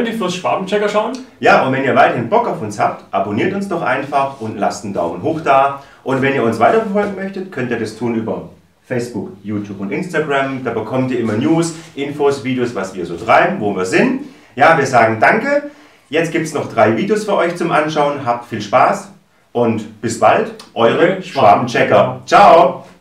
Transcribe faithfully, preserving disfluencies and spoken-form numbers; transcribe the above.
könnt ihr fürs Schwabenchecker schauen. Ja, und wenn ihr weiterhin Bock auf uns habt, abonniert uns doch einfach und lasst einen Daumen hoch da. Und wenn ihr uns weiterverfolgen möchtet, könnt ihr das tun über Facebook, YouTube und Instagram. Da bekommt ihr immer News, Infos, Videos, was wir so treiben, wo wir sind. Ja, wir sagen danke. Jetzt gibt es noch drei Videos für euch zum Anschauen. Habt viel Spaß und bis bald. Eure Schwabenchecker. Ciao!